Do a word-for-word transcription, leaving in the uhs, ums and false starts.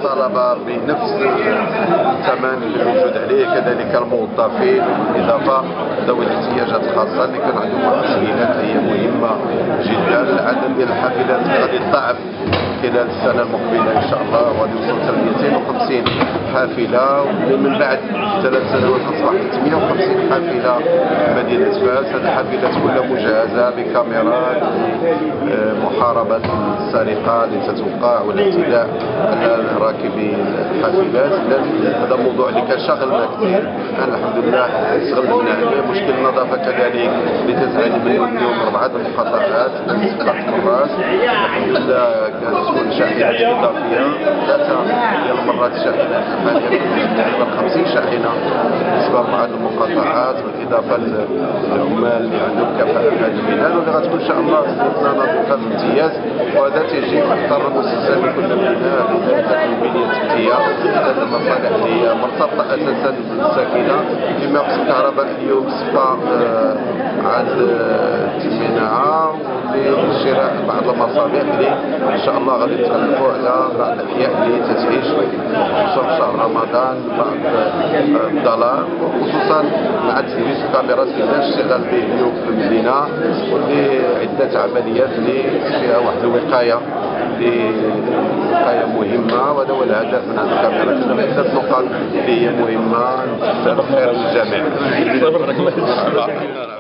المطالبه بنفس الثمن اللي موجود عليه، كذلك الموظفين، بالاضافه ذوي الاحتياجات الخاصه اللي كان عندهم تسهيلات هي مهمه جدا. العدد ديال الحافلات غادي يتضاعف خلال السنه المقبله ان شاء الله، وغادي يوصل حتى مئتين وخمسين حافله، ومن بعد ثلاث سنوات تصبح ثمانية وخمسين حافله في مدينه فاس. هذه الحافلات كلها مجهزه بكاميرات لمحاربه السرقه اللي تتوقع والاعتداء على راكبي الحافلات. هذا موضوع اللي كان شاغلنا كثير، الحمد لله استغلنا عليه. مشكل النظافه كذلك اللي تزعل منه اليوم اربعه المقاطعات سبع مرات، الحمد لله كانت تكون شاحنات اضافيه ثلاثه ديال المرات شاحنات، تقريبا خمسين شاحنه بالنسبه لاربعه المقاطعات، بالاضافه للعمال اللي عندهم كفاءه في هذا الميدان، واللي غتكون ان شاء الله سنتنا نظيفه بامتياز. وهذا تيجي اكثر مؤسسه بكل مدينه بذلك البنيه التحتيه، هذه المصالح اللي هي مرتبطه اساسا بالساكنه. فيما يخص الكهرباء اليوم صفا عاد تميناها لشراء بعض المصابيح اللي ان شاء الله غادي يتغلبوا على بعض الاحياء اللي تتعيش خصوصا في شهر رمضان بعض الظلام، وخصوصا مع تثبيت الكاميرات اللي كان اشتغال به اليوم في المدينه، واللي عده عمليات اللي فيها واحد الوقايه وقايه مهمه. وهذا هو الهدف من هذه الكاميرات، ثلاث نقاط اللي هي مهمه للخير للجميع.